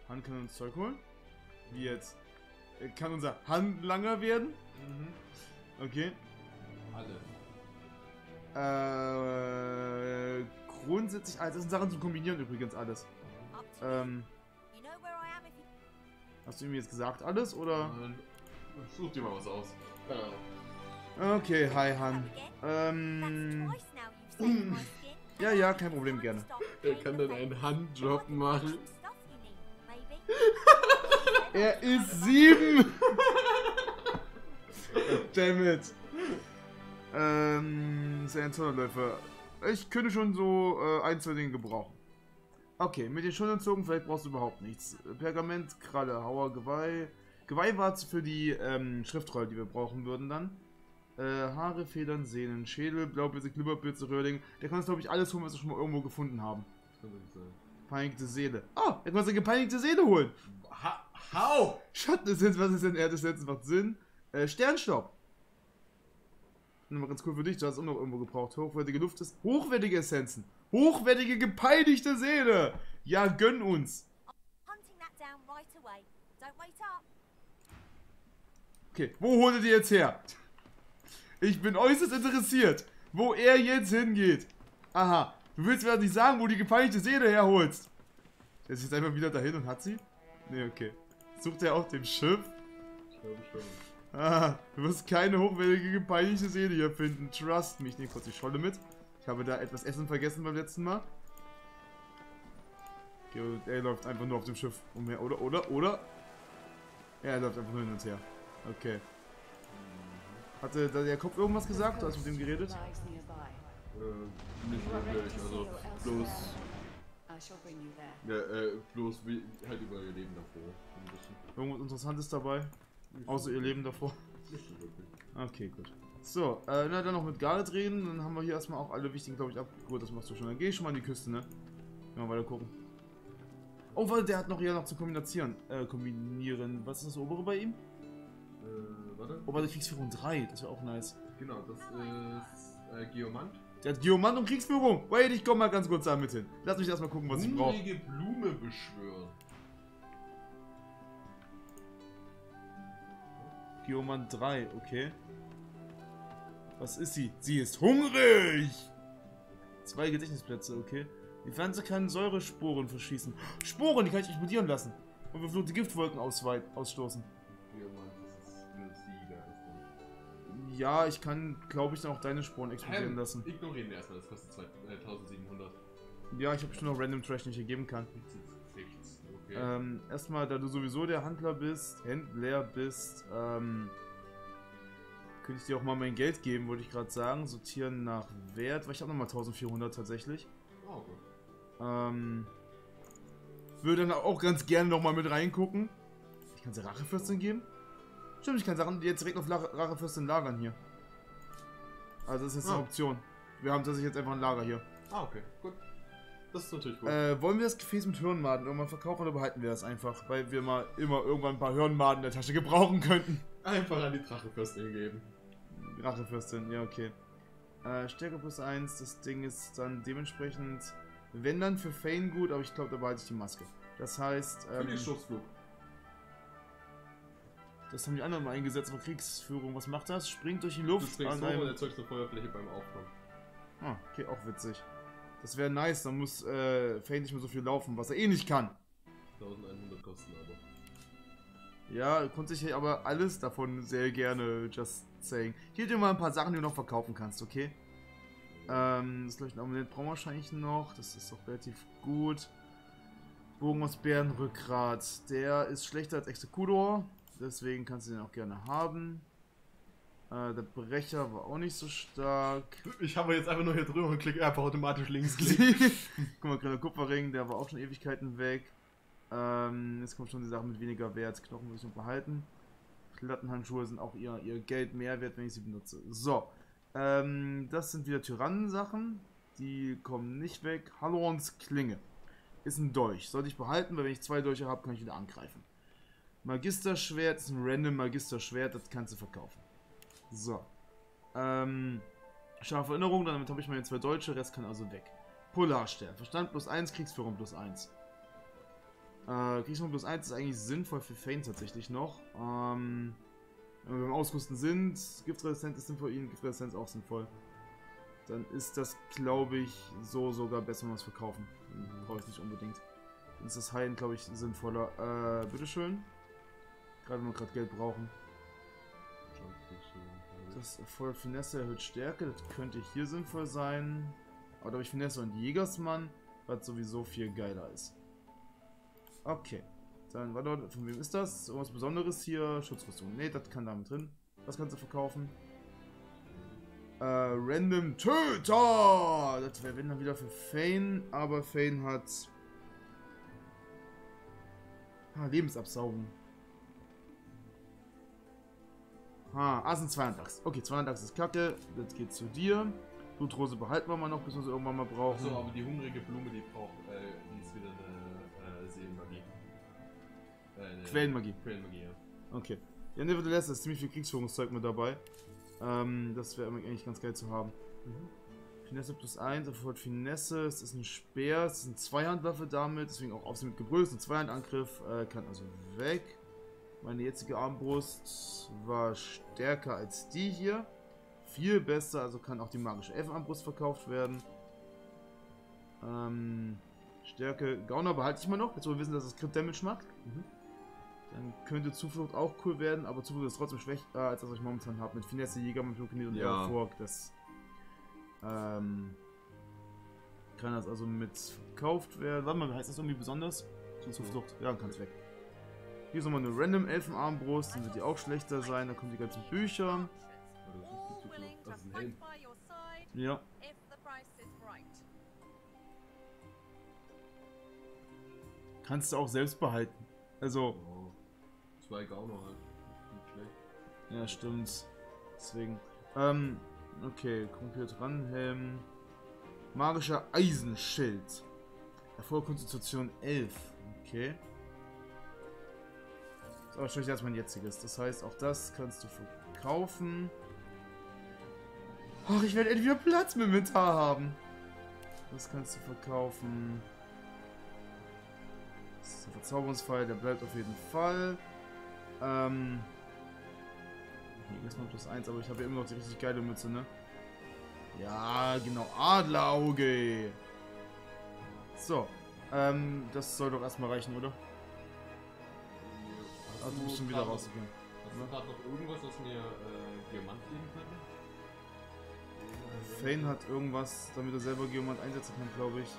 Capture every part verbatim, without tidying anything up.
Han kann uns Zeug holen. Wie jetzt? Er kann unser Handlanger werden? Mhm. Okay. Alle. Äh, grundsätzlich, also das sind Sachen zu kombinieren übrigens alles. Ähm, hast du ihm jetzt gesagt alles, oder? Nein. Such dir mal was aus. Keine Ahnung. Okay, hi Han. Ähm, ja, ja, kein Problem, gerne. Er kann dann einen Handjob machen. Er ist sieben! Dammit. Ähm, ist ein Zonderläufer. Ich könnte schon so äh, ein, zwei Dinge gebrauchen. Okay, mit den Schulternzogen vielleicht brauchst du überhaupt nichts. Pergament, Kralle, Hauer, Geweih. Geweih war für die ähm, Schriftrolle, die wir brauchen würden dann. Äh, Haare, Federn, Sehnen, Schädel, Blaupilze, Glibberpilze, Röhrling. Der kann uns, glaube ich, alles holen, was wir schon mal irgendwo gefunden haben. Das kann nicht sein. Peinigte Seele. Oh, er kann uns eine gepeinigte Seele holen. Ha How? Schattenessenz, was ist denn Erdessenz? Macht Sinn. Äh, Sternstaub. Nochmal ganz cool für dich, du hast es auch noch irgendwo gebraucht. Hochwertige Luft ist. Hochwertige Essenzen. Hochwertige gepeinigte Seele. Ja, gönn uns. Okay, wo holt ihr die jetzt her? Ich bin äußerst interessiert, wo er jetzt hingeht. Aha, du willst mir also nicht sagen, wo du die gepeinigte Seele herholst. Er ist jetzt einfach wieder dahin und hat sie? Ne, okay. Sucht er auf dem Schiff? Ich glaube schon. Ah, du wirst keine hochwertige gepeinigte Seele hier finden. Trust me. Ich nehme kurz die Scholle mit. Ich habe da etwas Essen vergessen beim letzten Mal. Okay, und er läuft einfach nur auf dem Schiff umher. Oder, oder, oder? Ja, er läuft einfach nur hin und her. Okay. Hatte da der Kopf irgendwas gesagt? Du hast mit dem geredet? Äh, nicht wirklich, also bloß. Ja, äh, bloß wie, halt über ihr Leben davor. Ein bisschen. Irgendwas Interessantes dabei? Außer ihr Leben davor? Nicht so wirklich. Okay, gut. So, äh, na, dann noch mit Garlet reden. Dann haben wir hier erstmal auch alle wichtigen, glaube ich, ab. Gut, das machst du schon. Dann geh ich schon mal an die Küste, ne? Mal weiter gucken. Oh, warte, der hat noch hier noch zu kombinieren. Äh, kombinieren. Was ist das obere bei ihm? Äh, warte. Oh, warte, Kriegsführung drei. Das wäre auch nice. Genau, das ist äh, Geomant. Der hat Geomant und Kriegsführung. Wait, ich komm mal ganz kurz da mit hin. Lass mich erstmal gucken, was ich brauche. Hungrige Blume beschwören. Geomant drei, okay. Was ist sie? Sie ist hungrig! Zwei Gedächtnisplätze, okay. Die Pflanze kann Säuresporen verschießen. Sporen, die kann ich explodieren lassen. Und verfluchte Giftwolken ausstoßen. Geomant, das ist eine Sieger. Ja, ich kann, glaube ich, dann auch deine Sporen explodieren Ähm, lassen. Ignorieren wir erstmal, das kostet zweitausendsiebenhundert. Ja, ich habe schon noch Random Trash, den ich hier geben kann. Okay. Ähm, erstmal, da du sowieso der Handler bist, Händler bist, ähm, könnte ich dir auch mal mein Geld geben, wollte ich gerade sagen. Sortieren nach Wert, weil ich habe nochmal eintausendvierhundert tatsächlich. Oh, gut. Ähm, würde dann auch ganz gerne nochmal mit reingucken. Ich kann sie Rachefürstin geben? Stimmt, ich kann Sachen jetzt direkt auf Rachefürstin lagern hier. Also das ist jetzt eine Oh. Option. Wir haben tatsächlich jetzt einfach ein Lager hier. Ah, okay, gut. Das ist natürlich gut. Äh, wollen wir das Gefäß mit Hirnmaden irgendwann verkaufen oder behalten wir das einfach? Weil wir mal immer irgendwann ein paar Hirnmaden in der Tasche gebrauchen könnten. Einfach an die Drachefürstin geben. Rachefürstin, ja, okay. Äh, Stärke plus eins, das Ding ist dann dementsprechend, wenn dann für Fane gut, aber ich glaube, da behalte ich die Maske. Das heißt, Für ähm, den Schussflug. das haben die anderen mal eingesetzt für Kriegsführung. Was macht das? Springt durch die Luft. Du springst an hoch einem- und erzeugst eine Feuerfläche beim Aufkommen. Ah, okay, auch witzig. Das wäre nice, dann muss äh, Fane nicht mehr so viel laufen, was er eh nicht kann. eintausendeinhundert kosten aber. Ja, konnte ich aber alles davon sehr gerne, just saying. Hier dir mal ein paar Sachen, die du noch verkaufen kannst, okay? Ähm, das leuchtende Amulett brauchen wir wahrscheinlich noch. Das ist doch relativ gut. Bogen aus Bärenrückgrat. Der ist schlechter als Exekutor. Deswegen kannst du den auch gerne haben. Äh, der Brecher war auch nicht so stark. Ich habe jetzt einfach nur hier drüber und klicke einfach automatisch links klicken. Guck mal, kleiner Kupferring, der war auch schon Ewigkeiten weg. Ähm, jetzt kommt schon die Sache mit weniger Wert. Knochen muss ich noch behalten. Plattenhandschuhe sind auch ihr, ihr Geld mehr wert, wenn ich sie benutze. So. Ähm, das sind wieder Tyrannensachen. Die kommen nicht weg. Halorns Klinge. Ist ein Dolch. Sollte ich behalten, weil wenn ich zwei Dolche habe, kann ich wieder angreifen. Magisterschwert ist ein random Magisterschwert, das kannst du verkaufen. So. Ähm, scharfe Erinnerung, damit habe ich meine zwei Dolche, Rest kann also weg. Polarstern. Verstand plus eins, Kriegsführung plus eins. Äh, Kriegsmodus plus eins ist eigentlich sinnvoll für Fane tatsächlich noch. Ähm, wenn wir beim Ausrüsten sind, Giftresistenz ist sinnvoll, ihn, Giftresistenz auch sinnvoll. Dann ist das, glaube ich, so sogar besser, wenn wir es verkaufen. Dann brauche ich nicht unbedingt. Dann ist das Heilen, glaube ich, sinnvoller. Äh, bitteschön. Gerade wenn wir gerade Geld brauchen. Das erfordert Finesse, erhöht Stärke. Das könnte hier sinnvoll sein. Aber da habe ich Finesse und Jägersmann, was sowieso viel geiler ist. Okay. Dann, warte, von wem ist das? Irgendwas Besonderes hier? Schutzrüstung. Ne, das kann damit drin. Was kannst du verkaufen? Äh, Random Töter! Das wäre wenn dann wieder für Fane, aber Fane hat. Ah, Lebensabsaugung. Ah, ah, sind zweihundert Lachs. Okay, zweihundert Lachs ist kacke. Das geht zu dir. Blutrose behalten wir mal noch, bis wir sie irgendwann mal brauchen. So, aber die hungrige Blume, die braucht, äh, die ist wieder eine äh, Seelenmagie. Äh, eine Quellenmagie. Quellenmagie, ja. Okay. Ja, nevertheless, da ist ziemlich viel Kriegsführungszeug mit dabei. Ähm, das wäre eigentlich ganz geil zu haben. Mhm. Finesse plus eins, erfordert Finesse, es ist ein Speer, es ist eine Zweihandwaffe damit, deswegen auch Aufsehen mit Gebrüll, es ist ein Zweihandangriff, äh, kann also weg. Meine jetzige Armbrust war stärker als die hier. Viel besser, also kann auch die magische Elfenarmbrust verkauft werden. Ähm, Stärke, Gauner behalte ich mal noch, jetzt wo wir wissen, dass es Crit Damage macht. Mhm. Dann könnte Zuflucht auch cool werden, aber Zuflucht ist trotzdem schwächer, als das ich momentan habe. Mit Finesse, Jäger, mit Blutgeniert und ja. Airfork. Das ähm, kann das also mit verkauft werden. Warte mal, heißt das irgendwie besonders? Zuflucht, ja, dann kann es weg. Hier ist nochmal eine Random Elfenarmbrust, dann wird die auch schlechter sein, da kommen die ganzen Bücher. Das ist ein Helm. Ja. Kannst du auch selbst behalten. Also. Oh. Zwei Gauner halt. Nicht schlecht. Ja, stimmt. Deswegen. Ähm, okay, komplett ran, Helm. Magischer Eisenschild. Erfolg Konstitution elf. Okay. Das ist aber schlechter als mein jetziges. Das heißt, auch das kannst du verkaufen. Ach, ich werde endlich wieder Platz im Inventar haben. Das kannst du verkaufen. Das ist ein Verzauberungsfall, der bleibt auf jeden Fall. Ähm. Hier ist mal plus eins, aber ich habe ja immer noch die richtig geile Mütze, ne? Ja, genau. Adlerauge. So. Ähm, das soll doch erstmal reichen, oder? Hast Also, du bist schon wieder rausgegangen. Hast du gerade noch irgendwas, was mir äh, Diamant geben könnte? Fane hat irgendwas, damit er selber Geomant einsetzen kann, glaube ich.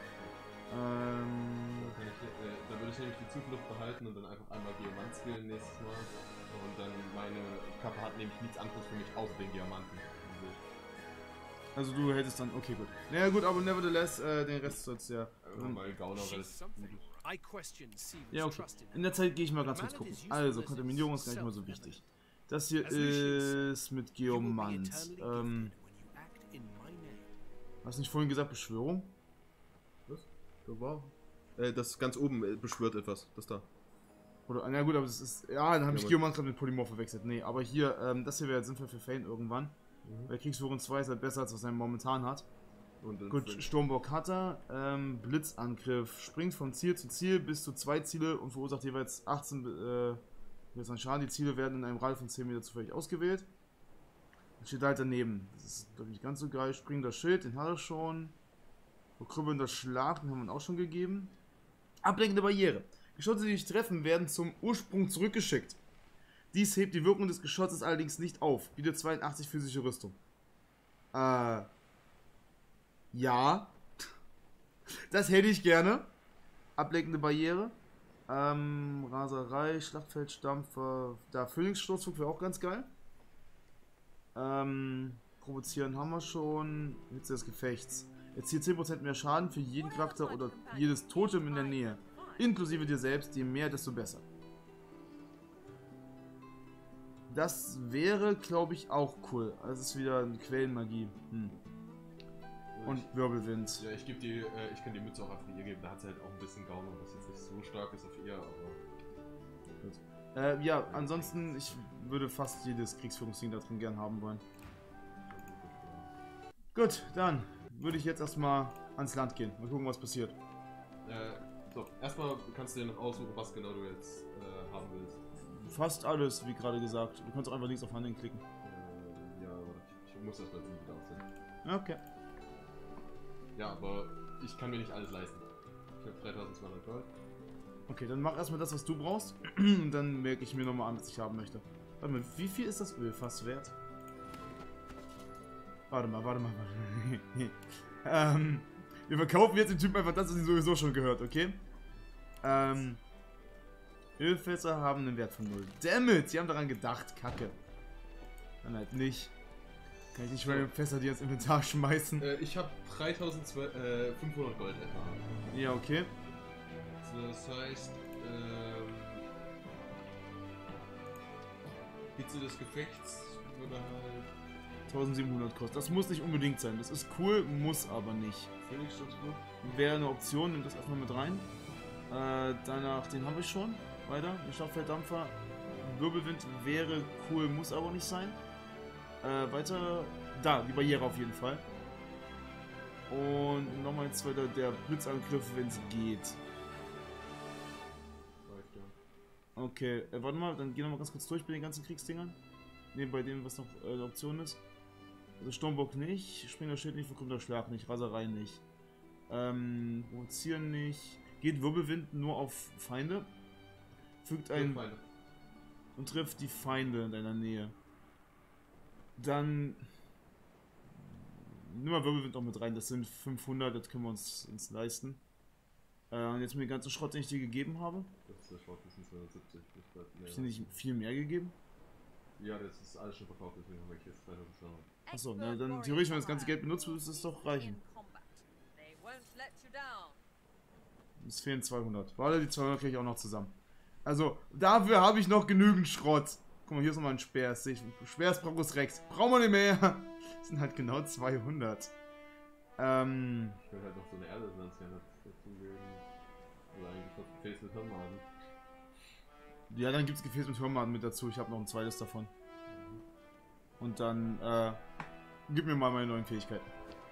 Ähm. Da, kann ich, äh, da würde ich nämlich die Zuflucht behalten und dann einfach einmal Geomant skillen nächstes Mal. Und dann meine Kappe hat nämlich nichts anderes für mich außer den Diamanten. Also du hättest dann, okay gut. Naja gut, aber nevertheless, äh, den Rest soll's ja. Ähm, weil Gauner relativ gut. Ja, okay. In der Zeit gehe ich mal ganz kurz gucken. Also, Kontaminierung ist gar nicht mal so wichtig. Das hier ist mit Geomant. Ähm. Hast du nicht vorhin gesagt, Beschwörung? Was? Da war. Äh, das ganz oben äh, beschwört etwas. Das da. Oder, na gut, aber es ist. Ja, dann habe ich Geomant gerade mit Polymorph verwechselt. Nee, aber hier, ähm, das hier wäre jetzt sinnvoll für Fane irgendwann. Mhm. Weil Kriegsführung zwei ist halt besser, als was er momentan hat. Und gut, Sturmbock hat er. Ähm, Blitzangriff. Springt vom Ziel zu Ziel bis zu zwei Ziele und verursacht jeweils achtzehn äh, jetzt an Schaden. Die Ziele werden in einem Radius von zehn Meter zufällig ausgewählt. Das steht halt daneben. Das ist, glaube ich, nicht ganz so geil. Springender Schild, den hat er schon. Verkrüppelnder Schlag, den haben wir auch schon gegeben. Ablenkende Barriere. Geschosse, die dich treffen, werden zum Ursprung zurückgeschickt. Dies hebt die Wirkung des Geschosses allerdings nicht auf. Bietet zweiundachtzig physische Rüstung. Äh. Ja. Das hätte ich gerne. Ablenkende Barriere. Ähm, Raserei, Schlachtfeldstampfer. Da Phönixsturzflug wäre auch ganz geil. Ähm, provozieren haben wir schon. Hitze des Gefechts. Erzielt zehn Prozent mehr Schaden für jeden Charakter oder jedes Totem in der Nähe. Inklusive dir selbst. Je mehr, desto besser. Das wäre, glaube ich, auch cool. Also es ist wieder eine Quellenmagie. Hm. Und ich, Wirbelwind. Ja, ich gebe die, äh, ich kann die Mütze auch einfach ihr geben. Da hat sie halt auch ein bisschen Gauner, was jetzt nicht so stark ist auf ihr, aber. Gut. Äh, ja, ansonsten, ich würde fast jedes Kriegsführungsding da drin gern haben wollen. Gut, dann würde ich jetzt erstmal ans Land gehen. Mal gucken, was passiert. Äh, So, erstmal kannst du dir noch aussuchen, was genau du jetzt äh, haben willst. Fast alles, wie gerade gesagt. Du kannst auch einfach links auf Handeln klicken. Äh, ja, aber ich, ich muss das mal wieder aufsetzen. Okay. Ja, aber ich kann mir nicht alles leisten. Ich habe dreitausendzweihundert Gold. Okay, dann mach erstmal das, was du brauchst. Und dann merke ich mir nochmal an, was ich haben möchte. Warte mal, wie viel ist das Ölfass wert? Warte mal, warte mal, warte mal. ähm, wir verkaufen jetzt dem Typen einfach das, was ihn sowieso schon gehört, okay? Ähm, Ölfässer haben einen Wert von null. Dammit, sie haben daran gedacht, Kacke. Dann halt nicht. Kann ich nicht meine Fässer die ins Inventar schmeißen? Äh, ich habe dreitausendfünfhundert Gold etwa. Ja, okay. So, das heißt, ähm, Hitze des Gefechts würde halt eintausendsiebenhundert kostet. Das muss nicht unbedingt sein. Das ist cool, muss aber nicht. Phoenix-Schutzbuch. Wäre eine Option, nimm das erstmal mit rein. Äh, danach, den habe ich schon. Weiter, den Schlagfelddampfer. Wirbelwind wäre cool, muss aber nicht sein. Äh, weiter, da, die Barriere auf jeden Fall. Und nochmal ein zweiter, der Blitzangriff, wenn es geht. Okay, äh, warte mal, dann gehen wir mal ganz kurz durch bei den ganzen Kriegsdingern. Ne, bei dem, was noch äh, eine Option ist. Also Sturmbock nicht, Springer Schild nicht, verkommt der Schlag nicht, Raserei nicht. Ähm, Provozieren nicht. Geht Wirbelwind nur auf Feinde. Fügt ein... Feinde. Und trifft die Feinde in deiner Nähe. Dann... Nimm mal Wirbelwind auch mit rein, das sind fünfhundert, das können wir uns, uns leisten. Äh, und jetzt mit dem ganzen Schrott, den ich dir gegeben habe. Das ist der Schrott, das sind zweihundertsiebzig. Hab ich dir nicht viel mehr gegeben? Ja, das ist alles schon verkauft, deswegen habe ich jetzt dreitausendzweihundert. Achso, na dann theoretisch, wenn das ganze Geld benutzt wird, ist das doch reichen. Es fehlen zweihundert. Warte, die zweihundert kriege ich auch noch zusammen. Also, dafür habe ich noch genügend Schrott. Guck mal, hier ist nochmal ein Speer. Speer ist Brachus Rex. Brauchen wir nicht mehr. Das sind halt genau zweihundert. Ähm. Ich will halt noch so eine Erdesanz dazugeben. Oder eigentlich das Gefäß mit Hirnmaden. Ja, dann gibt es Gefäß mit Hirnmaden mit dazu. Ich habe noch ein zweites davon. Und dann, äh, gib mir mal meine neuen Fähigkeiten.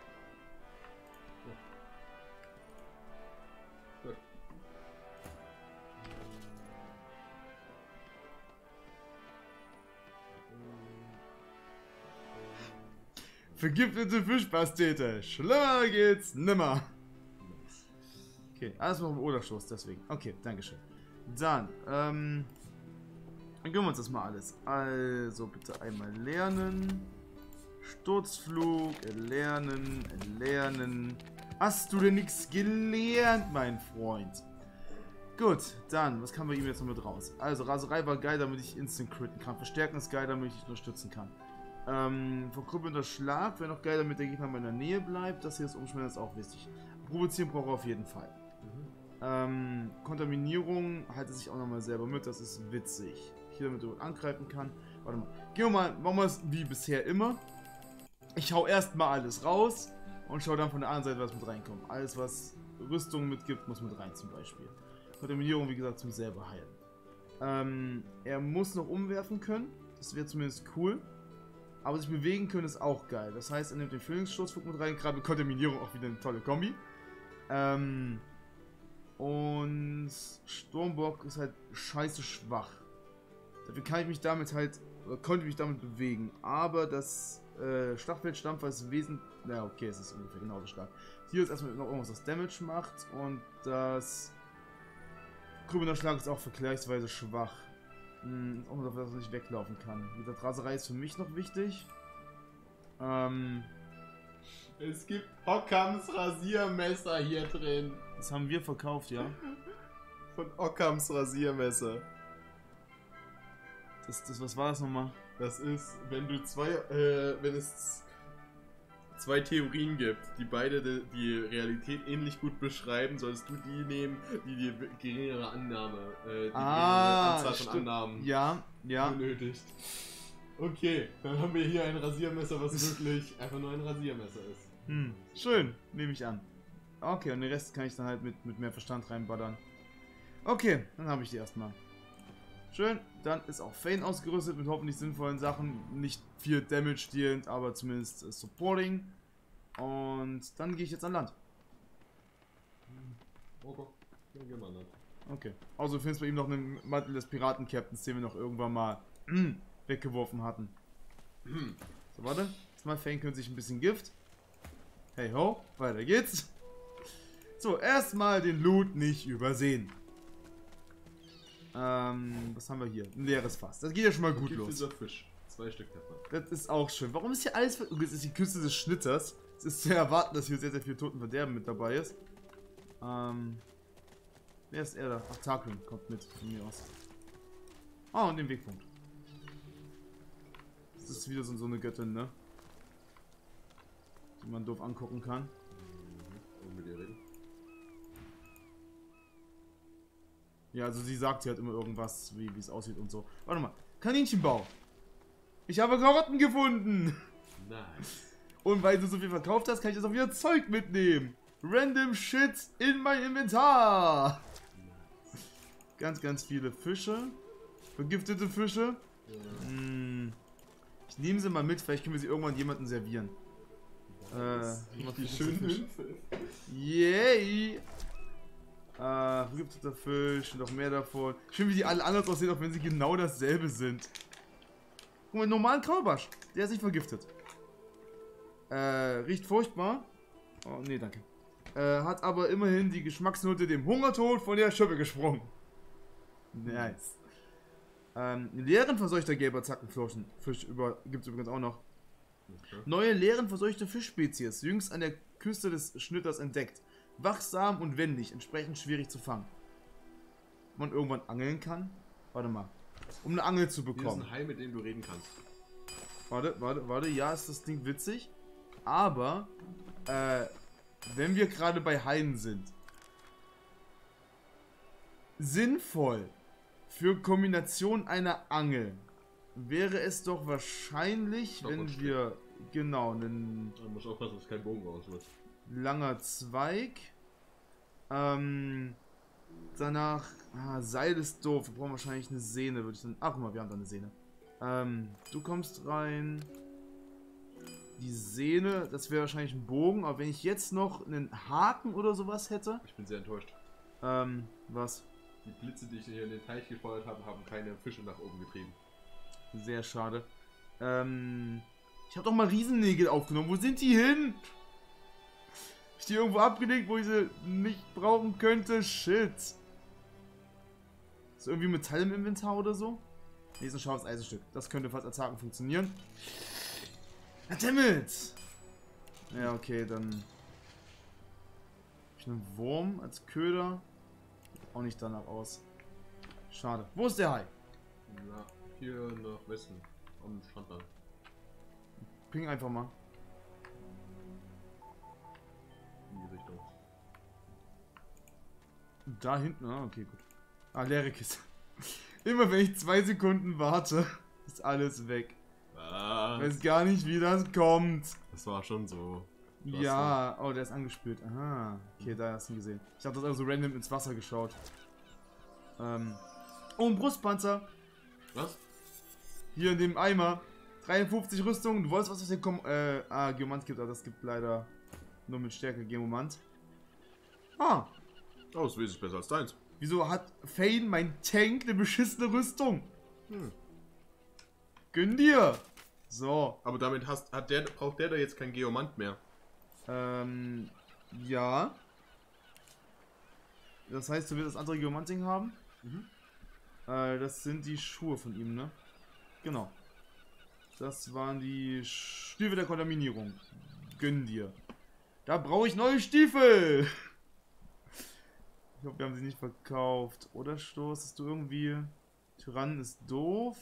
Ja. Gut. Vergiftete Fischpastete. Schlimmer geht's nimmer. Okay, alles noch im Oderstoß, deswegen. Okay, dankeschön. Dann, ähm... dann gönnen wir uns das mal alles. Also, bitte einmal lernen. Sturzflug, lernen, lernen. Hast du denn nichts gelernt, mein Freund? Gut, dann, was kann man ihm jetzt noch mit raus? Also, Raserei war geil, damit ich instant critten kann. Verstärken ist geil, damit ich unterstützen kann. Ähm, verkrüppelnder Schlag wäre noch geil, damit der Gegner in meiner Nähe bleibt. Das hier ist Umschmelzen, ist auch wichtig. Provozieren braucht er auf jeden Fall. Mhm. Ähm, Kontaminierung halte sich auch nochmal selber mit, das ist witzig. Hier, damit du angreifen kann. Warte mal. Gehen wir mal, machen wir es wie bisher immer. Ich hau erstmal alles raus und schau dann von der anderen Seite, was mit reinkommt. Alles, was Rüstung mitgibt, muss mit rein zum Beispiel. Kontaminierung, wie gesagt, zum selber heilen. Ähm, er muss noch umwerfen können. Das wäre zumindest cool. Aber sich bewegen können ist auch geil. Das heißt, er nimmt den Füllungssturzflug mit rein. Gerade Kontaminierung auch wieder eine tolle Kombi. Ähm, und Sturmbock ist halt scheiße schwach. Dafür kann ich mich damit halt, oder konnte mich damit bewegen. Aber das äh, Schlachtfeldstampfer ist wesentlich, na okay, es ist ungefähr genauso stark. Hier ist erstmal noch irgendwas, das Damage macht. Und das Krübender Schlag ist auch vergleichsweise schwach. Hm, auch nur dafür, dass er nicht weglaufen kann. Die Raserei ist für mich noch wichtig. Ähm, es gibt Ockhams Rasiermesser hier drin. Das haben wir verkauft, ja. Von Ockhams Rasiermesser. Das, das, was war das nochmal? Das ist, wenn du zwei, äh, wenn es zwei Theorien gibt, die beide die, die Realität ähnlich gut beschreiben, sollst du die nehmen, die die geringere Annahme, äh, die ah, geringere Anzahl von stimmt. Annahmen ja, ja. benötigt. Okay, dann haben wir hier ein Rasiermesser, was wirklich einfach nur ein Rasiermesser ist. Hm, schön, nehme ich an. Okay, und den Rest kann ich dann halt mit, mit mehr Verstand reinballern. Okay, dann habe ich die erstmal. Schön, dann ist auch Fane ausgerüstet mit hoffentlich sinnvollen Sachen. Nicht viel Damage dealend, aber zumindest äh, Supporting. Und dann gehe ich jetzt an Land. Okay. Ja, gewandert. Okay. Also findest bei ihm noch einen Mantel des Piraten-Captains, den wir noch irgendwann mal weggeworfen hatten. So, warte. Jetzt mal fängt sich ein bisschen Gift. Hey ho, weiter geht's. So, erstmal den Loot nicht übersehen. Ähm, was haben wir hier? Ein leeres Fass. Das geht ja schon mal gut los. Dieser Fisch. Zwei Stück davon. Das ist auch schön. Warum ist hier alles... Das ist die Küste des Schnitters. Es ist zu erwarten, dass hier sehr, sehr viel Totenverderben mit dabei ist. Ähm... Wer ist er da? Ach, Tarquin kommt mit von mir aus. Ah, und den Wegpunkt. Das ist wieder so, so eine Göttin, ne? Die man doof angucken kann. Und mit ihr reden. Ja, also sie sagt, sie hat immer irgendwas, wie es aussieht und so. Warte mal. Kaninchenbau. Ich habe Karotten gefunden. Nice. Und weil du so viel verkauft hast, kann ich jetzt auch wieder Zeug mitnehmen. Random Shit in mein Inventar. Nice. Ganz, ganz viele Fische. Vergiftete Fische. Ja. Hm. Ich nehme sie mal mit, vielleicht können wir sie irgendwann jemandem servieren. Äh, Richtig schön Fisch. Yay! Äh, vergifteter Fisch, noch mehr davon. Schön, wie die alle anders aussehen, auch wenn sie genau dasselbe sind. Guck mal, einen normalen Kaulbarsch. Der ist nicht vergiftet. Äh, riecht furchtbar. Oh, nee, danke. Äh, hat aber immerhin die Geschmacksnote dem Hungertod von der Schippe gesprungen. Nice. Ähm, leeren verseuchter gelber Zackenflossen. Fisch über, gibt's übrigens auch noch. Okay. Neue leeren verseuchte Fischspezies, jüngst an der Küste des Schnitters entdeckt. Wachsam und wendig, entsprechend schwierig zu fangen. Ob man irgendwann angeln kann? Warte mal. Um eine Angel zu Hier ist bekommen. ein Hai, mit dem du reden kannst. Warte, warte, warte. Ja, ist das Ding witzig. Aber, äh, wenn wir gerade bei Haien sind. Sinnvoll für Kombination einer Angel wäre es doch wahrscheinlich, wenn wir, genau, einen Man muss aufpassen, dass kein Bogen raus wird. langer Zweig, ähm, danach, ah, Seil ist doof, wir brauchen wahrscheinlich eine Sehne, würde ich dann, ach guck mal, wir haben da eine Sehne. Ähm, du kommst rein, die Sehne, das wäre wahrscheinlich ein Bogen, aber wenn ich jetzt noch einen Haken oder sowas hätte, Ich bin sehr enttäuscht. ähm, was? Die Blitze, die ich hier in den Teich gefeuert habe, haben keine Fische nach oben getrieben. Sehr schade. Ähm, ich habe doch mal Riesennägel aufgenommen. Wo sind die hin? Hab ich die irgendwo abgelegt, wo ich sie nicht brauchen könnte? Shit. Ist irgendwie Metall im Inventar oder so? Nee, ist ein scharfes Eisenstück. Das könnte fast als Haken funktionieren. Dammit! Ja, okay, dann... Hab ich einen Wurm als Köder? Auch nicht danach aus. Schade. Wo ist der Hai? Na, hier nach Westen. Am Strand lang. Ping einfach mal. In die Richtung. Da hinten, ah, okay, gut. Ah, leere Kiste. Immer wenn ich zwei Sekunden warte, ist alles weg. Ah, Ich weiß gar nicht, wie das kommt. das war schon so. Du hast Ja, oh, der ist angespült. Aha, okay, da hast du ihn gesehen. Ich habe das also random ins Wasser geschaut. Ähm. Oh, ein Brustpanzer. Was? Hier in dem Eimer. dreiundfünfzig Rüstungen. Du wolltest was aus dem Kom äh, ah, Geomant gibt, aber das gibt leider nur mit Stärke Geomant. Ah, Oh, ist wesentlich besser als deins. wieso hat Fane, mein Tank, eine beschissene Rüstung? Hm. Gönn dir! So, Aber damit hast, hat der, braucht der da jetzt kein Geomant mehr. ähm, ja. Das heißt, du willst das andere Geomanting haben? Mhm. Äh, das sind die Schuhe von ihm, ne? Genau. Das waren die Stiefel der Kontaminierung. Gönn dir. Da brauche ich neue Stiefel! Ich hoffe, wir haben sie nicht verkauft. Oder stoßest du irgendwie... Tyrann ist doof.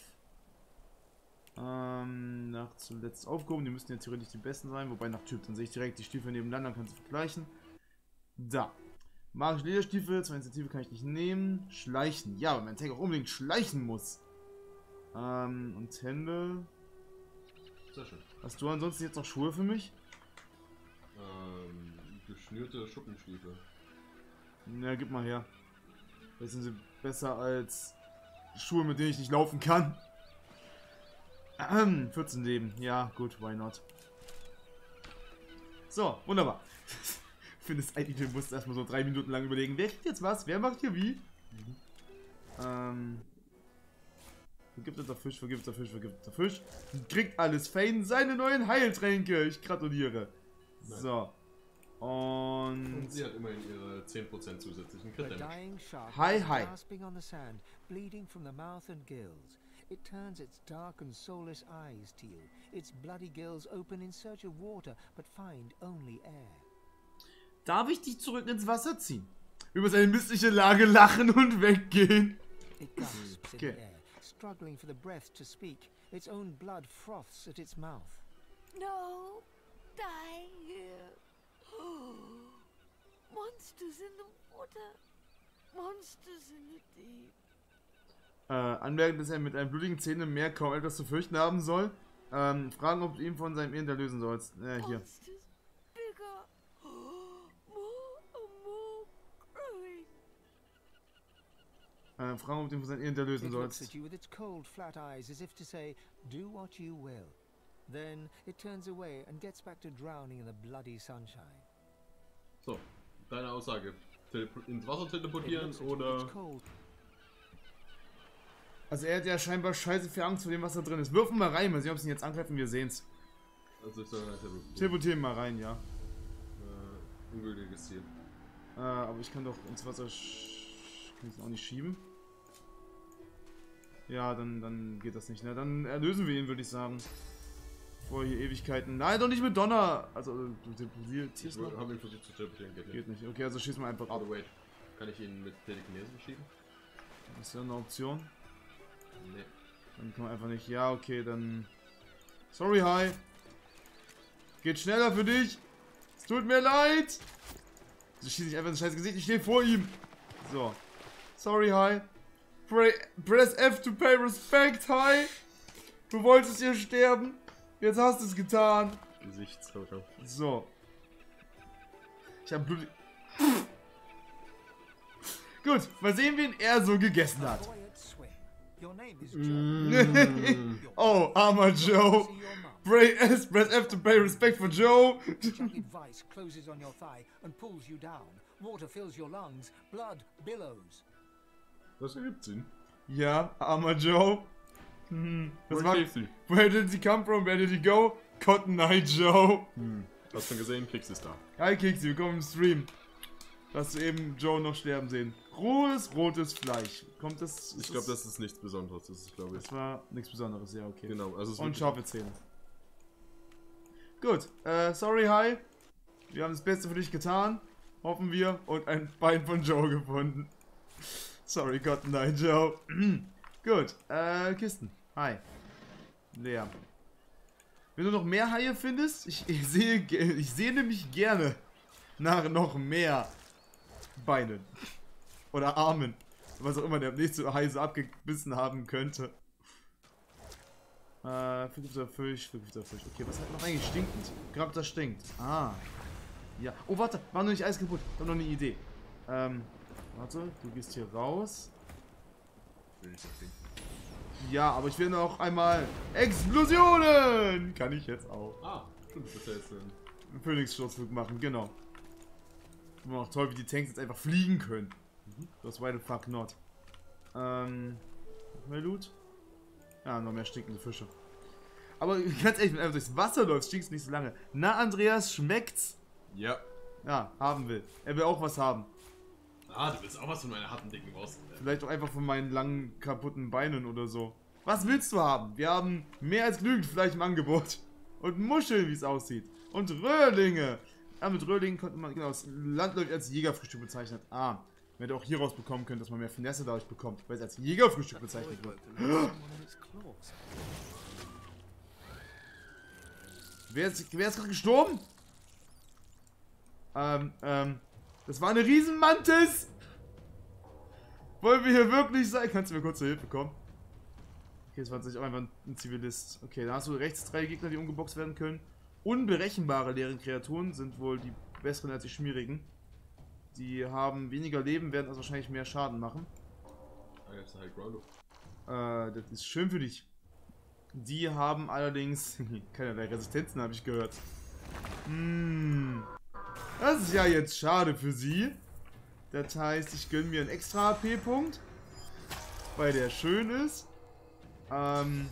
Ähm, nach zuletzt aufgehoben. Die müssten ja theoretisch die besten sein. Wobei nach Typ. Dann sehe ich direkt die Stiefel nebeneinander. Dann kannst du vergleichen. Da. Magische Lederstiefel. Zwei Initiative kann ich nicht nehmen. Schleichen. Ja, weil mein Tank auch unbedingt schleichen muss. Ähm, und Hände. Sehr schön. Hast du ansonsten jetzt noch Schuhe für mich? Ähm, geschnürte Schuppenstiefel. Na, gib mal her. Vielleicht sind sie besser als Schuhe, mit denen ich nicht laufen kann. Ähm, vierzehn Leben. Ja, gut, why not? So, wunderbar. findest eigentlich, du musst erstmal so drei Minuten lang überlegen, wer kriegt jetzt was, wer macht hier wie? Mhm. Ähm. Vergifteter Fisch, vergifteter Fisch, vergifteter Fisch. Kriegt alles Fane seine neuen Heiltränke. Ich gratuliere. Nein. So. Und, Und sie hat immerhin ihre zehn Prozent zusätzlichen Crit Damage. Hi, hi. It turns its dark and soulless eyes to you. Its bloody gills open in search of water, but find only air. Darf ich dich zurück ins Wasser ziehen? Über seine missliche Lage lachen und weggehen. It gasps okay. in the air, struggling for the breath to speak. Its own blood froths at its mouth. No, die here. Monsters in the water. Monsters in the deep. Äh, anmerken, dass er mit einem blutigen Zähnen im Meer kaum etwas zu fürchten haben soll. Ähm, fragen, ob du ihn von seinem Elend erlösen sollst. Äh, hier. Äh, fragen, ob du ihn von seinem Elend erlösen sollst. So, deine Aussage. Telep- ins Wasser teleportieren oder... Also er hat ja scheinbar scheiße viel Angst vor dem, was da drin ist. Wirfen mal rein, mal sehen, ob sie ihn jetzt angreifen, wir sehen's. Also ich soll rein teleportieren. Teleportieren mal rein, ja. Äh, ungültiges Ziel. Äh, aber ich kann doch ins Wasser... Sch kann ich auch nicht schieben? Ja, dann, dann geht das nicht, ne? Dann erlösen wir ihn, würde ich sagen. Vor hier Ewigkeiten. Nein, doch nicht mit Donner! Also, du teleportierst Ich noch? habe ihn versucht zu teleportieren, geht nicht. Geht nicht. Okay, also schießen wir einfach ab. Oh, wait. Kann ich ihn mit Telekinese schieben? Das ist ja eine Option. Nee. Dann kann man einfach nicht. Ja, okay, dann... Sorry, hi. Geht schneller für dich. Es tut mir leid. So schieße ich einfach ins scheiß Gesicht. Ich stehe vor ihm. So. Sorry, hi. Pre press F to pay respect, hi. Du wolltest hier sterben. Jetzt hast du es getan. Gesichtshauter. So. Ich habe Blut... Gut, mal sehen, wen er so gegessen hat. Mm. Oh, armer Joe. Press, press F to pay respect for Joe. Vice closes on your thigh and pulls you down. Water fills your lungs. Blood billows. Das ergibt Sinn. Ja, armer Joe. Hm. Das war, sie? where did he come from? Where did he go? Cotton Eye Joe. Hm. Hast du gesehen? Keks ist da. Hi Keks, willkommen im Stream. Hast du eben Joe noch sterben sehen. Rohes, rotes Fleisch. Kommt das? Ich glaube, das ist nichts Besonderes. Das ist, glaube ich. Das war nichts Besonderes, ja, okay. Genau, also es und scharfe Zähne. Gut, äh, sorry, hi. Wir haben das Beste für dich getan. Hoffen wir. Und ein Bein von Joe gefunden. Sorry, Cotton Eye Joe. Gut, äh, Kisten. Hi. Leer. Wenn du noch mehr Haie findest, ich, ich sehe, ich sehe nämlich gerne nach noch mehr Beinen. Oder Armen. Was auch immer der nächste Hai so abgebissen haben könnte. Äh, vergifteter Fisch, vergifteter Fisch. Okay, was hat noch eigentlich stinkend? Grab, das stinkt. Ah. Ja. Oh, warte, war noch nicht alles kaputt. Ich hab noch eine Idee. Ähm, warte, du gehst hier raus. Ja, aber ich will noch einmal Explosionen! Kann ich jetzt auch. Ah, stimmt, das ist ja jetzt ein Phoenix-Sturzflug machen, genau. Und auch toll, wie die Tanks jetzt einfach fliegen können. Mhm. Das why the fuck not. Ähm, noch mehr Loot? Ja, noch mehr stinkende Fische. Aber ganz ehrlich, wenn du einfach durchs Wasser läufst, stinkst du nicht so lange. Na, Andreas, schmeckt's? Ja. Ja, haben will. Er will auch was haben. Ah, du willst auch was von meiner harten, dicken Brust. Vielleicht auch einfach von meinen langen, kaputten Beinen oder so. Was willst du haben? Wir haben mehr als genügend Fleisch im Angebot. Und Muscheln, wie es aussieht. Und Röhrlinge. Ja, mit Röhrlingen konnte man, genau, das Land läuft als Jägerfrühstück bezeichnet. Ah, man hätte auch hier rausbekommen können, dass man mehr Finesse dadurch bekommt, weil es als Jägerfrühstück bezeichnet wird. Wer ist, wer ist gerade gestorben? Ähm, ähm, das war eine Riesenmantis! Wollen wir hier wirklich sein? Kannst du mir kurz zur Hilfe kommen? Okay, das war tatsächlich auch einfach ein Zivilist. Okay, da hast du rechts drei Gegner, die umgeboxt werden können. Unberechenbare leere Kreaturen sind wohl die besseren als die schmierigen. Die haben weniger Leben, werden also wahrscheinlich mehr Schaden machen. Ah, jetzt halt Ground. Äh, das ist schön für dich. Die haben allerdings keinerlei Resistenzen, habe ich gehört. Hm. Das ist ja jetzt schade für sie. Das heißt, ich gönne mir einen extra H P-Punkt, weil der schön ist. Ähm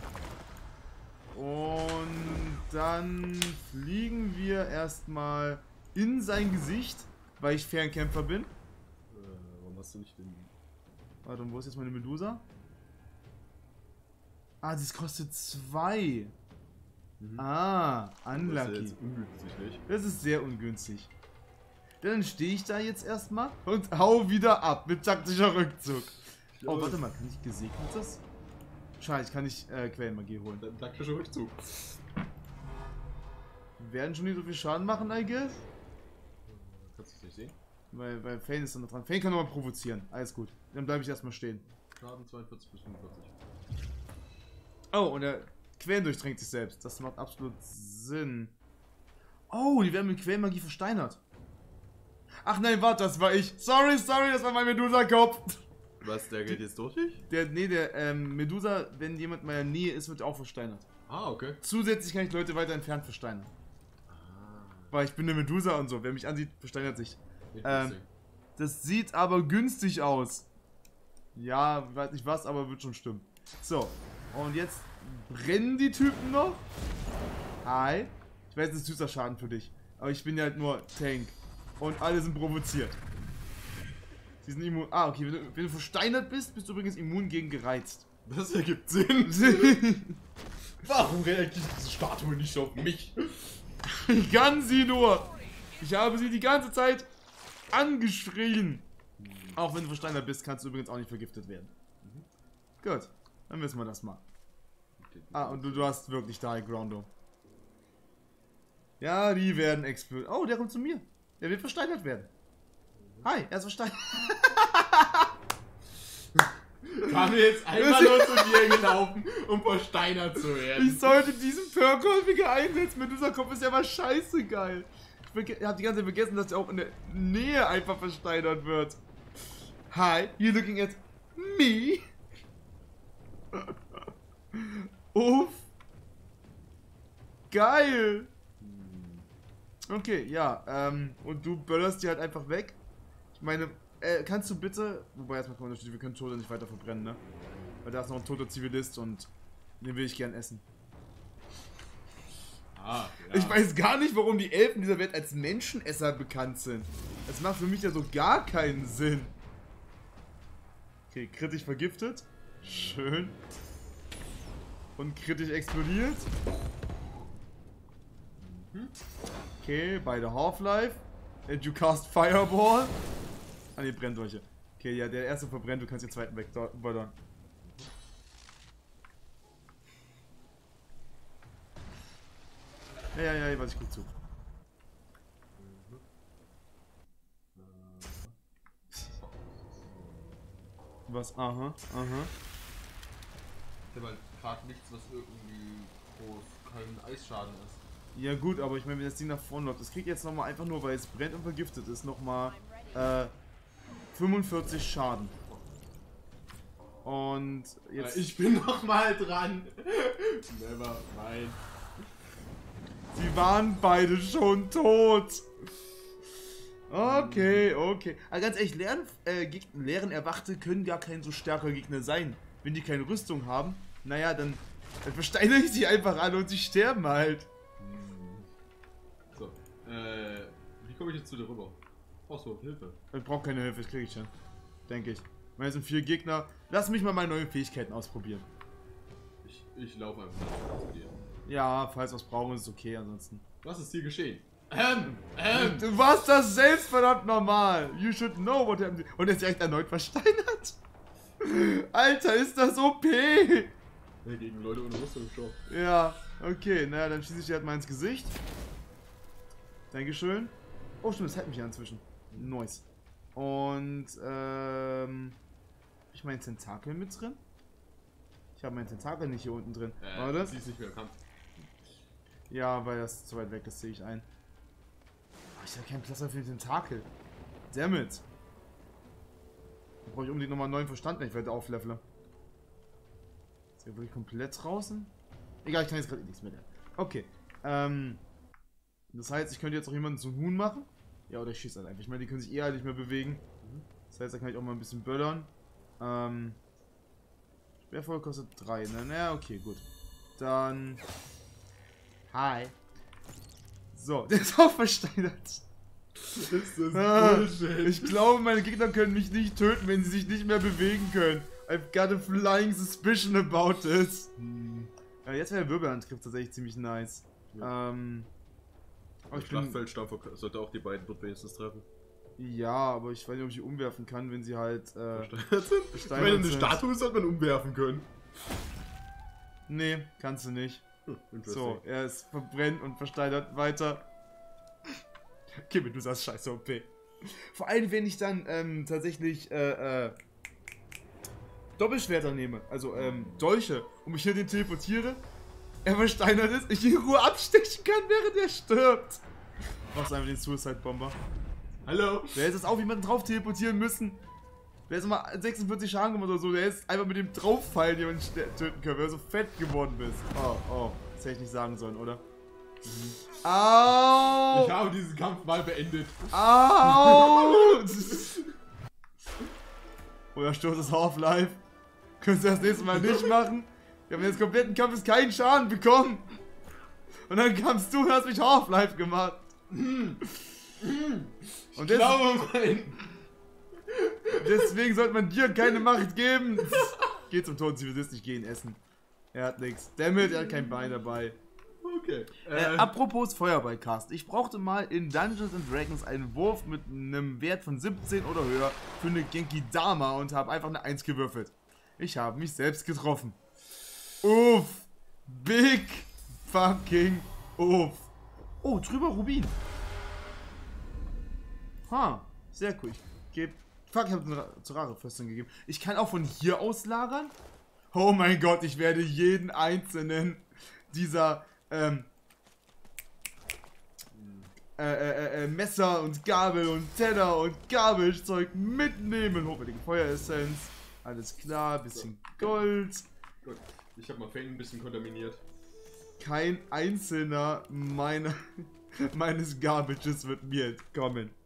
und dann fliegen wir erstmal in sein Gesicht, weil ich Fernkämpfer bin. Äh, warum hast du nicht den... Warte, und wo ist jetzt meine Medusa? Ah, das kostet zwei. Mhm. Ah, Das ist unlucky. jetzt ungünstig, nicht? Das ist sehr ungünstig. Dann stehe ich da jetzt erstmal und hau wieder ab mit taktischer Rückzug. Oh, warte mal, kann ich gesegnetes? Schade, ich kann nicht äh, Quellenmagie holen. Dein taktischer Rückzug. Werden schon nicht so viel Schaden machen, I guess? Kannst du es nicht sehen? Weil, weil Fane ist dann noch dran. Fane kann nochmal provozieren. Alles gut. Dann bleibe ich erstmal stehen. Schaden zweiundvierzig bis fünfundvierzig. Oh, und der Quellen durchdringt sich selbst. Das macht absolut Sinn. Oh, die werden mit Quellenmagie versteinert. Ach nein, warte, das war ich. Sorry, sorry, das war mein Medusa-Kopf. Was, der geht jetzt durch dich? Der, nee, der ähm, Medusa, wenn jemand in meiner Nähe ist, wird auch versteinert. Ah, okay. Zusätzlich kann ich Leute weiter entfernt versteinern. Ah, Weil ich bin eine Medusa und so. Wer mich ansieht, versteinert sich. interesting. Das sieht aber günstig aus. Ja, weiß nicht was, aber wird schon stimmen. So, und jetzt brennen die Typen noch. Hi. Ich weiß, das ist süßer Schaden für dich. Aber ich bin ja halt nur Tank. Und alle sind provoziert. Sie sind immun. Ah, okay. Wenn du, wenn du versteinert bist, bist du übrigens immun gegen gereizt. Das ergibt Sinn. Warum reagiert diese Statue nicht auf mich? Ich kann sie nur. Ich habe sie die ganze Zeit angeschrien. Auch wenn du versteinert bist, kannst du übrigens auch nicht vergiftet werden. Gut, dann wissen wir das mal. Ah, und du, du hast wirklich da High Groundo. Ja, die werden explodieren. Oh, der kommt zu mir. Der wird versteinert werden. Hi, er ist versteinert. Kam jetzt einmal nur zu dir gelaufen, um versteinert zu werden. Ich sollte diesen Perk häufiger einsetzen. Mit dieser Kopf ist ja mal scheiße geil. Ich habe die ganze Zeit vergessen, dass der auch in der Nähe einfach versteinert wird. Hi, you looking at me? Uff. Geil. Okay, ja, ähm, und du böllerst die halt einfach weg. Ich meine, äh, kannst du bitte, wobei erstmal kann man natürlich, wir können Tote nicht weiter verbrennen, ne? Weil da ist noch ein toter Zivilist und den will ich gern essen. Ah, ja. Ich weiß gar nicht, warum die Elfen dieser Welt als Menschenesser bekannt sind. Das macht für mich ja so gar keinen Sinn. Okay, kritisch vergiftet. Schön. Und kritisch explodiert. Okay, beide Half-Life. And you cast Fireball. Ah ne, Brenndolche. Okay, ja, der erste verbrennt, du kannst den zweiten wegballern. Ja, ja, ja, warte, ich guck zu. Was? Aha, aha. Ich habe halt gerade nichts, was irgendwie groß kein Eisschaden ist. Ja gut, aber ich meine, wenn das Ding nach vorne läuft, das kriegt jetzt nochmal einfach nur, weil es brennt und vergiftet ist, nochmal äh, fünfundvierzig Schaden. Und jetzt... Ich bin noch mal dran. Never mind. Sie waren beide schon tot. Okay, okay. Aber ganz ehrlich, leeren, äh, Gegner, leeren Erwachte können gar kein so starker Gegner sein. Wenn die keine Rüstung haben, naja, dann, dann versteinere ich sie einfach alle und sie sterben halt. So, äh, wie komme ich jetzt zu dir rüber? Brauchst du Hilfe? Ich brauche keine Hilfe, das kriege ich schon. Denke ich. Weil es sind vier Gegner. Lass mich mal meine neuen Fähigkeiten ausprobieren. Ich, ich laufe einfach zu dir. Ja, falls wir es brauchen, ist es okay, ansonsten. Was ist hier geschehen? Ähm, ähm. Du warst das selbst verdammt normal. You should know what happened. Und er ist direkt erneut versteinert. Alter, ist das O P. Gegen Leute ohne Rüstung gestorben. Ja, okay, naja, dann schieße ich dir halt mal ins Gesicht. Dankeschön. Oh, stimmt, das hält mich ja inzwischen. Nice. Und, ähm... hab ich meinen Tentakel mit drin? Ich habe meinen Tentakel nicht hier unten drin. Äh, War das? Sie ist nicht mehr erkannt. Ja, weil das zu weit weg ist, sehe ich ein. Oh, ich habe keinen Platz mehr für den Tentakel. Dammit. Da brauche ich unbedingt nochmal einen neuen Verstand, wenn ich weiter auflevele. Ist der wirklich komplett draußen? Egal, ich kann jetzt gerade nichts mehr lernen. Okay. Ähm. Das heißt, ich könnte jetzt auch jemanden zum Huhn machen. Ja, oder ich schieße halt einfach. Ich meine, die können sich eh halt nicht mehr bewegen. Das heißt, da kann ich auch mal ein bisschen böllern. Ähm. Schwerfeuer kostet drei, ne? Naja, okay, gut. Dann. Hi. So, der ist auch versteinert. Ist das Ah, Bullshit. ich glaube, meine Gegner können mich nicht töten, wenn sie sich nicht mehr bewegen können. I've got a flying suspicion about this. Hm. Ja, jetzt wäre der Wirbelangriff tatsächlich ziemlich nice. Ja. Ähm. Aber Der ich bin, Schlachtfeldstampfer sollte auch die beiden dort wenigstens treffen. ja, aber ich weiß nicht, ob ich die umwerfen kann, wenn sie halt. Äh, Versteinert sind? Ich Versteinert meine, eine sind. Statue sollte man umwerfen können. nee, kannst du nicht. Hm, interesting. So, er ist verbrennt und versteinert weiter. Kim, du sagst scheiße O P. Vor allem, wenn ich dann ähm, tatsächlich äh, äh, Doppelschwerter nehme, also ähm, Dolche, und mich hier den teleportiere, er versteinert ist, ich in Ruhe abstechen kann, während er stirbt. Machst einfach den Suicide Bomber. Hallo? Der hätte jetzt auch jemanden drauf teleportieren müssen. Der ist immer sechsundvierzig Schaden gemacht oder so. Der ist einfach mit dem Drauffallen jemanden töten können, weil du so fett geworden bist. Oh, oh. Das hätte ich nicht sagen sollen, oder? Mhm. Au! Ich habe diesen Kampf mal beendet. Au! Oder Sturz ist Half-Life. Könntest du das nächste Mal nicht machen? Wir haben jetzt kompletten Kampf keinen Schaden bekommen. Und dann kamst du und hast mich Half-Life gemacht. Und Ich des glaube, mein... deswegen sollte man dir keine Macht geben. Geh zum Toten Zivilist, ich geh ihn essen. Er hat nichts. Dammit, er hat kein Bein dabei. Okay. Äh, apropos Feuerballcast. Ich brauchte mal in Dungeons and Dragons einen Wurf mit einem Wert von siebzehn oder höher für eine Genki Dama und habe einfach eine eins gewürfelt. Ich habe mich selbst getroffen. Uff. Big fucking uff. Oh, drüber Rubin. Ha, sehr cool. Ich gebe... Fuck, ich habe den zur Rarefürstin gegeben. Ich kann auch von hier aus lagern. Oh mein Gott, ich werde jeden einzelnen dieser ähm, äh, äh, äh, Messer und Gabel und Teller und Gabelzeug mitnehmen. Hochwertige Feueressenz. Alles klar, bisschen Gold. Gut. Ich habe mal Fane ein bisschen kontaminiert. Kein einzelner meiner, meines Garbages wird mir entkommen.